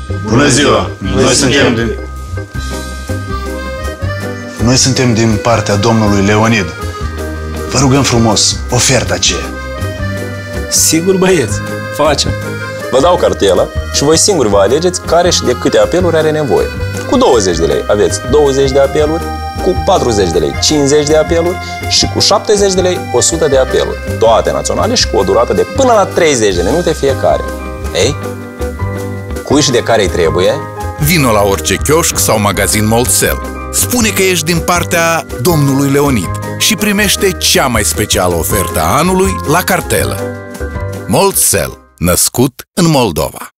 Bună ziua! Noi suntem din partea domnului Leonid. Vă rugăm frumos, oferta aceea. Sigur, băieți, facem. Vă dau cartela și voi singuri vă alegeți care și de câte apeluri are nevoie. Cu 20 de lei aveți 20 de apeluri, cu 40 de lei 50 de apeluri și cu 70 de lei 100 de apeluri. Toate naționale și cu o durată de până la 30 de minute fiecare. Ei? Cui și de care îi trebuie? Vino la orice chioșc sau magazin Moldsel. Spune că ești din partea domnului Leonid și primește cea mai specială ofertă a anului la cartelă. Moldsel, născut în Moldova.